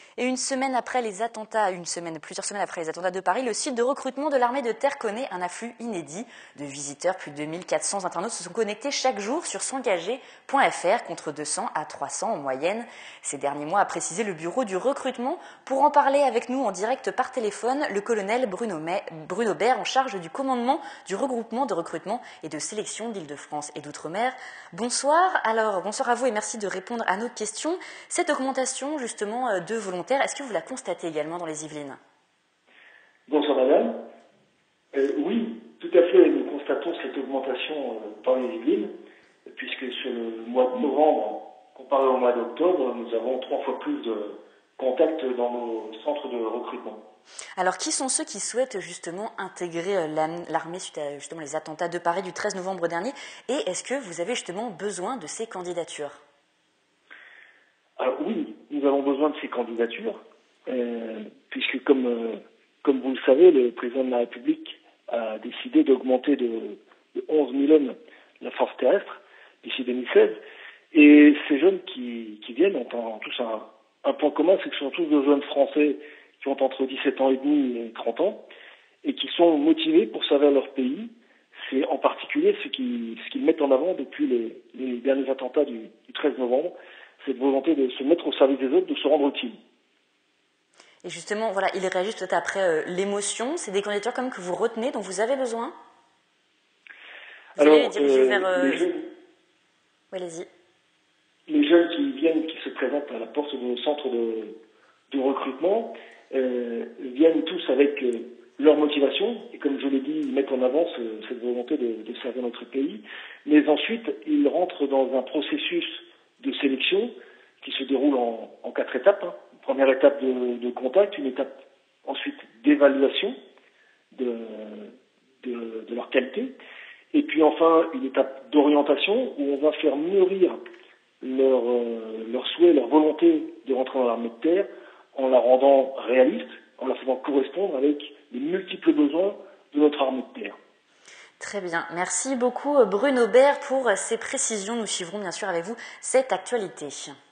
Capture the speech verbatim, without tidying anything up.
Et une semaine après les attentats, une semaine, plusieurs semaines après les attentats de Paris, le site de recrutement de l'armée de terre connaît un afflux inédit de visiteurs. Plus de deux mille quatre cents internautes se sont connectés chaque jour sur s'engager point f r contre deux cents à trois cents en moyenne. Ces derniers mois, a précisé le bureau du recrutement. Pour en parler avec nous en direct par téléphone, le colonel Bruno, May, Bruno Bert, en charge du commandement du regroupement de recrutement et de sélection d'Île-de-France et d'Outre-mer. Bonsoir. Alors, bonsoir à vous et merci de répondre à nos questions. Cette augmentation, justement, de volontaires, est-ce que vous la constatez également dans les Yvelines? Bonsoir madame. Euh, oui, tout à fait, nous constatons cette augmentation euh, dans les Yvelines, puisque sur le mois de novembre, comparé au mois d'octobre, nous avons trois fois plus de contacts dans nos centres de recrutement. Alors, qui sont ceux qui souhaitent justement intégrer l'armée suite à justement les attentats de Paris du treize novembre dernier? Et est-ce que vous avez justement besoin de ces candidatures? Alors oui, nous avons besoin de ces candidatures, euh, puisque comme, euh, comme vous le savez, le président de la République a décidé d'augmenter de, de onze mille hommes la force terrestre d'ici deux mille seize. Et ces jeunes qui, qui viennent ont en, tous un, un point commun, c'est que ce sont tous de jeunes Français qui ont entre dix-sept ans et demi et trente ans, et qui sont motivés pour servir leur pays. C'est en particulier ce qu'ils ce qu'ils mettent en avant depuis les, les derniers attentats du, du treize novembre, cette volonté de se mettre au service des autres, de se rendre utile. Et justement, voilà, ils réagissent peut-être après euh, l'émotion. C'est des candidatures comme que vous retenez, dont vous avez besoin? Vous Alors, allez les diriger euh, vers... Euh... les, jeunes, ouais, allez-y. les jeunes qui viennent, qui se présentent à la porte de nos centres de, de recrutement, euh, viennent tous avec euh, leur motivation, et comme je l'ai dit, ils mettent en avant ce, cette volonté de, de servir notre pays, mais ensuite, ils rentrent dans un processus de sélection qui se déroule en, en quatre étapes. Hein. Première étape de, de contact, une étape ensuite d'évaluation de, de, de leur qualité, et puis enfin une étape d'orientation où on va faire mûrir leur, euh, leur souhait, leur volonté de rentrer dans l'armée de terre en la rendant réaliste, en la faisant correspondre avec les multiples besoins de notre armée de terre. Très bien. Merci beaucoup Bruno Bert pour ces précisions. Nous suivrons bien sûr avec vous cette actualité.